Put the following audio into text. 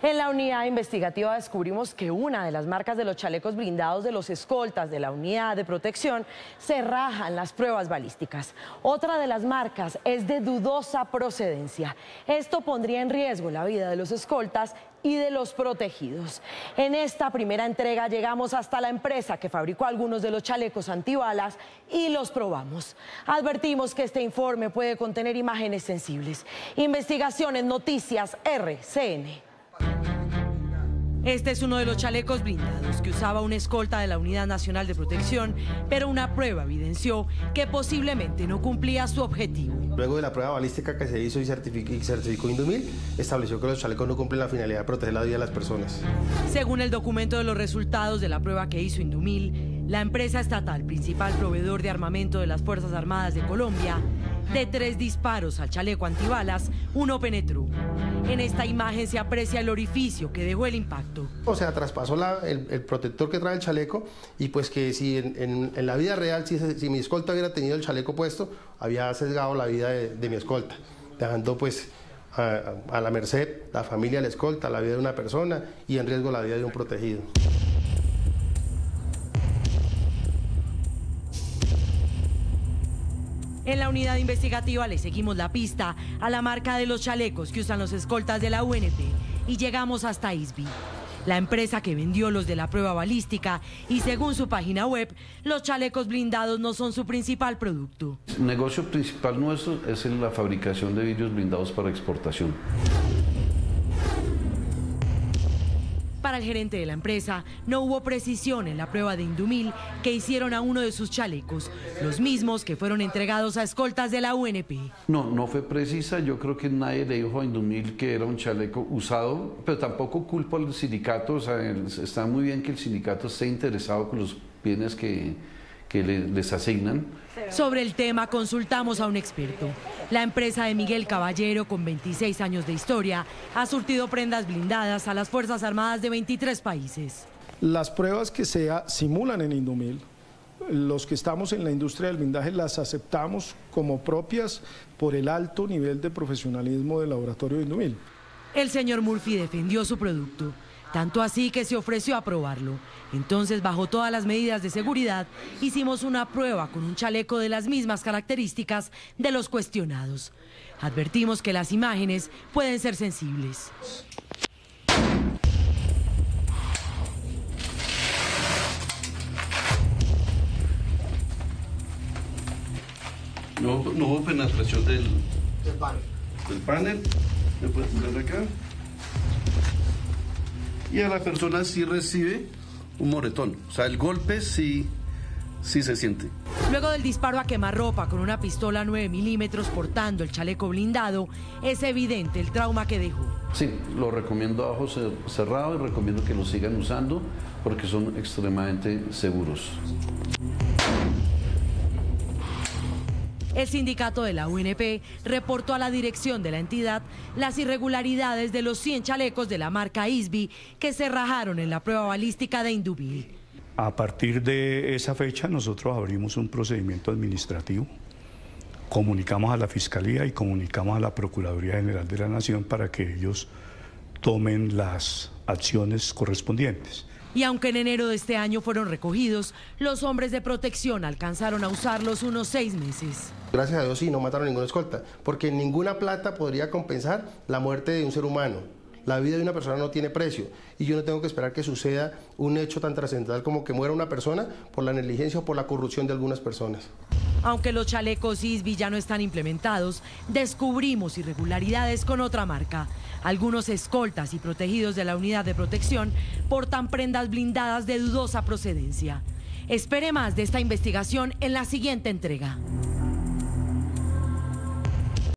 En la unidad investigativa descubrimos que una de las marcas de los chalecos blindados de los escoltas de la unidad de protección se raja en las pruebas balísticas. Otra de las marcas es de dudosa procedencia. Esto pondría en riesgo la vida de los escoltas y de los protegidos. En esta primera entrega llegamos hasta la empresa que fabricó algunos de los chalecos antibalas y los probamos. Advertimos que este informe puede contener imágenes sensibles. Investigación en Noticias RCN. Este es uno de los chalecos blindados que usaba una escolta de la Unidad Nacional de Protección, pero una prueba evidenció que posiblemente no cumplía su objetivo. Luego de la prueba balística que se hizo y certificó Indumil, estableció que los chalecos no cumplen la finalidad de proteger la vida de las personas. Según el documento de los resultados de la prueba que hizo Indumil, la empresa estatal, principal proveedor de armamento de las Fuerzas Armadas de Colombia, de 3 disparos al chaleco antibalas, 1 penetró. En esta imagen se aprecia el orificio que dejó el impacto. O sea, traspasó el protector que trae el chaleco y pues que si en la vida real, si mi escolta hubiera tenido el chaleco puesto, había sesgado la vida de mi escolta, dejando pues a la merced la familia de la escolta, la vida de una persona y en riesgo la vida de un protegido. En la unidad investigativa le seguimos la pista a la marca de los chalecos que usan los escoltas de la UNP y llegamos hasta ISBI, la empresa que vendió los de la prueba balística, y según su página web, los chalecos blindados no son su principal producto. El negocio principal nuestro es la fabricación de vidrios blindados para exportación. Para el gerente de la empresa, no hubo precisión en la prueba de Indumil que hicieron a uno de sus chalecos, los mismos que fueron entregados a escoltas de la UNP. No fue precisa. Yo creo que nadie le dijo a Indumil que era un chaleco usado, pero tampoco culpo al sindicato. O sea, está muy bien que el sindicato esté interesado con los bienes que les asignan. Sobre el tema consultamos a un experto. La empresa de Miguel Caballero, con 26 años de historia, ha surtido prendas blindadas a las Fuerzas Armadas de 23 países. Las pruebas que se simulan en Indumil, los que estamos en la industria del blindaje las aceptamos como propias por el alto nivel de profesionalismo del laboratorio de Indumil. El señor Murphy defendió su producto, tanto así que se ofreció a probarlo. Entonces, bajo todas las medidas de seguridad, hicimos una prueba con un chaleco de las mismas características de los cuestionados. Advertimos que las imágenes pueden ser sensibles. No hubo penetración del panel. ¿Me puedes poner acá? Y a la persona sí recibe un moretón. O sea, el golpe sí se siente. Luego del disparo a quemarropa con una pistola 9 milímetros portando el chaleco blindado, es evidente el trauma que dejó. Sí, lo recomiendo a ojos cerrados y recomiendo que lo sigan usando porque son extremadamente seguros. El sindicato de la UNP reportó a la dirección de la entidad las irregularidades de los 100 chalecos de la marca ISBI que se rajaron en la prueba balística de Indumil. A partir de esa fecha nosotros abrimos un procedimiento administrativo, comunicamos a la Fiscalía y comunicamos a la Procuraduría General de la Nación para que ellos tomen las acciones correspondientes. Y aunque en enero de este año fueron recogidos, los hombres de protección alcanzaron a usarlos unos 6 meses. Gracias a Dios sí, no mataron a ninguna escolta, porque ninguna plata podría compensar la muerte de un ser humano. La vida de una persona no tiene precio y yo no tengo que esperar que suceda un hecho tan trascendental como que muera una persona por la negligencia o por la corrupción de algunas personas. Aunque los chalecos ISBI ya no están implementados, descubrimos irregularidades con otra marca. Algunos escoltas y protegidos de la unidad de protección portan prendas blindadas de dudosa procedencia. Espere más de esta investigación en la siguiente entrega.